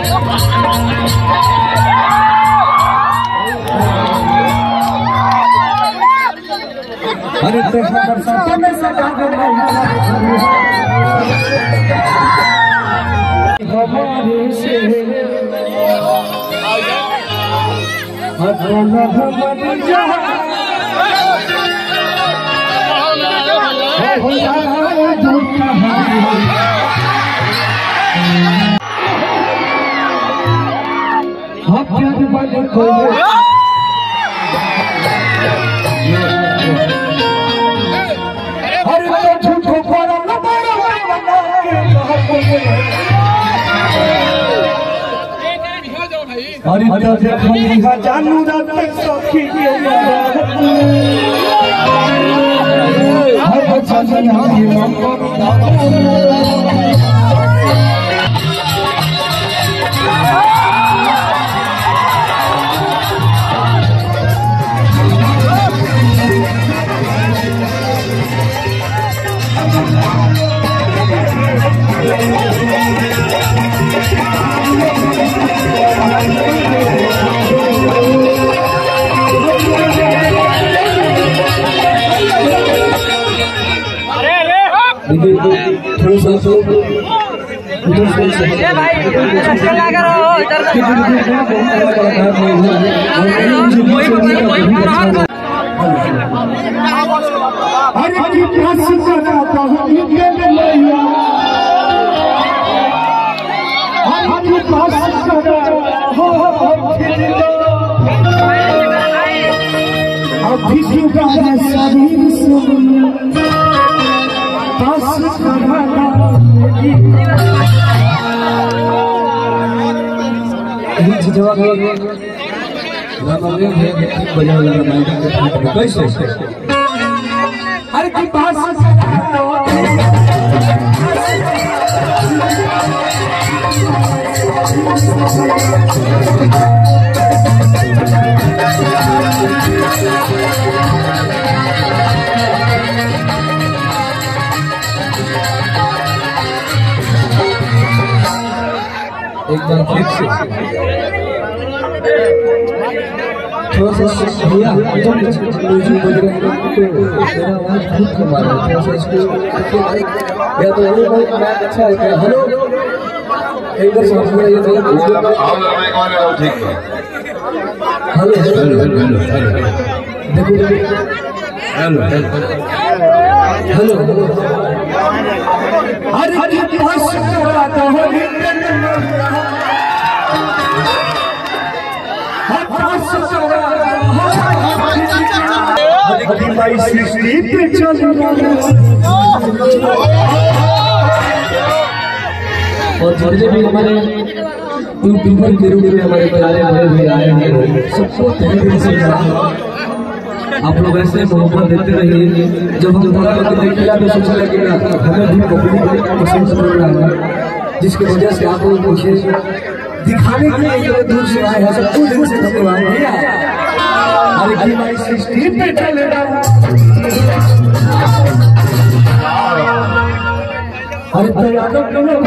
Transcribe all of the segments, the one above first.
अरे तो बरसात में सदा हमारे से अपना हमर जहां जानू सखी एकदम ठीक से थोड़ा सा भैया म्यूजिक बज रहा है तो मेरा आवाज बहुत कम आ रहा है थोड़ा सा इसको या तो ये बहुत अच्छा है हेलो इधर से समझ ये तो आओ माइक ऑन है ठीक है हेलो देखो हेलो हेलो अरे पास कराता हूं भाई सृष्टि पे चल और जितने भी हमारे यूट्यूबर के रूप में हमारे प्यारे भाई भी आए हैं सबको तहे दिल से आप लोग ऐसे मोहब्बत देते रहिए जब हम थोड़ा देखिएगा तो सोचने लगेगा हमें भी पब्लिक पसंद कर रहा है जिसकी वजह से आप लोग मुझे दिखाने के लिए इतने दूर से आए हैं सबको दिल से धन्यवाद भैया अरे की भाई सृष्टि पे चलेगा अरे भैया तो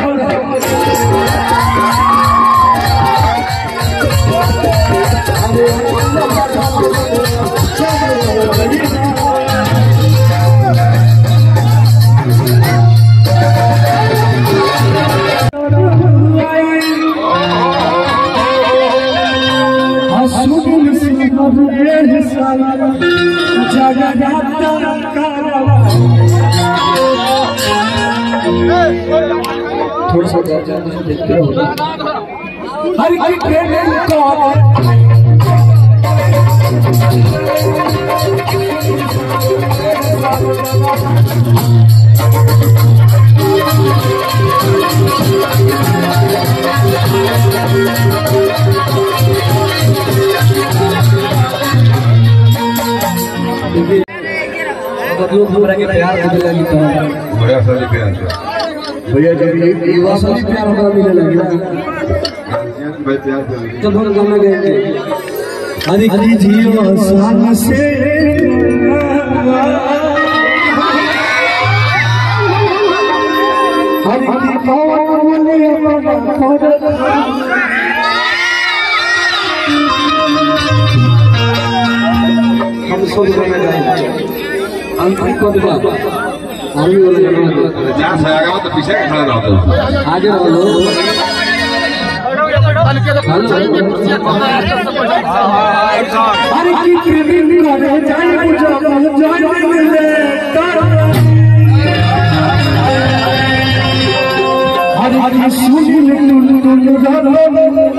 थोड़ा सा देखते हो हर की ट्रेन लोग हमरा के प्यार मिले लगी तो बड़ा सारे प्यार भैया जब ये असली प्यार हमरा मिले लगी ना भाई प्यार तो हम गाना गए हरी हरी जियो शान से हरी हरी पावन अपना सब गाना गाए अंतिम को दिखा अभी बोले जहाँ से आगे तो पीछे खड़ा ना होता आगे बोलो अरे की प्रेमी करे जाए मुझे जाए मिले हरी सुन तुम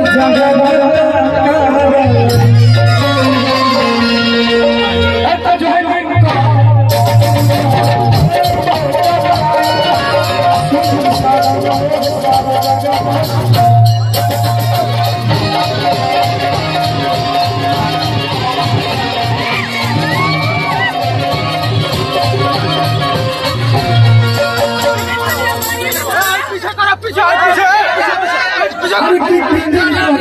पीछे